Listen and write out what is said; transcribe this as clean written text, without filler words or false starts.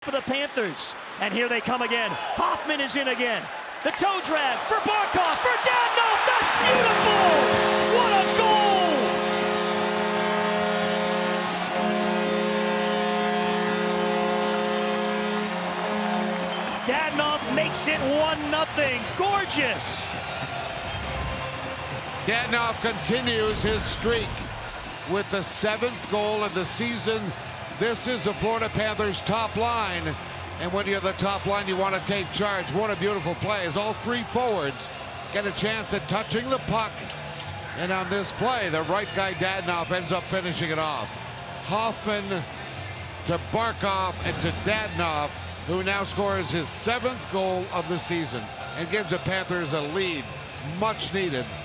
for the Panthers. And here they come again. Hoffman is in again. The toe drag for Barkov, for Dadonov. That's beautiful! What a goal! Dadonov makes it 1-0. Gorgeous! Dadonov continues his streak with the 7th goal of the season. This is the Florida Panthers top line. And when you're the top line, you want to take charge. What a beautiful play as all 3 forwards get a chance at touching the puck. And on this play, the right guy, Dadonov, ends up finishing it off. Hoffman to Barkov and to Dadonov, who now scores his 7th goal of the season and gives the Panthers a lead, much needed,